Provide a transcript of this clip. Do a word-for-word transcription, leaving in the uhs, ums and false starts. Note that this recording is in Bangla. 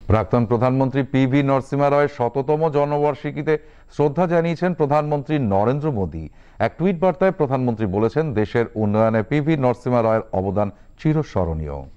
প্রাক্তন প্রধানমন্ত্রী পি ভি নরসিংহ রায়ের শততম জন্মবার্ষিকীতে শ্রদ্ধা জানিয়েছেন প্রধানমন্ত্রী নরেন্দ্র মোদী। এক টুইট বার্তায় প্রধানমন্ত্রী বলেছেন, দেশের উন্নয়নে পি ভি নরসিংহ রায়ের অবদান চিরস্মরণীয়।